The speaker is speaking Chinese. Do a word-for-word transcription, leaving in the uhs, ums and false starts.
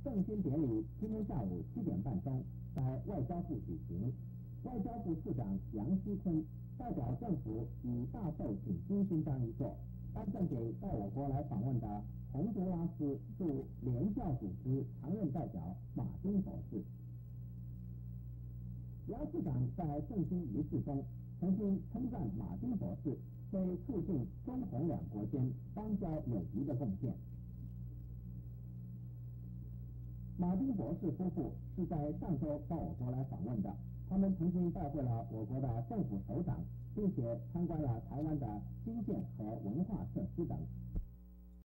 赠勋典礼今天下午七点半钟在外交部举行，外交部次长杨锡坤代表政府以大寿请金勋章一座，颁赠给到我国来访问的洪都拉斯驻联教组织常任代表马丁博士。杨市长在赠勋仪式中曾经称赞马丁博士对促进中洪两国间邦交友谊的贡献。马丁博士夫妇是在上周到我国来访问的，他们曾经拜会了我国的政府首长，并且参观了台湾的经建和文化设施等。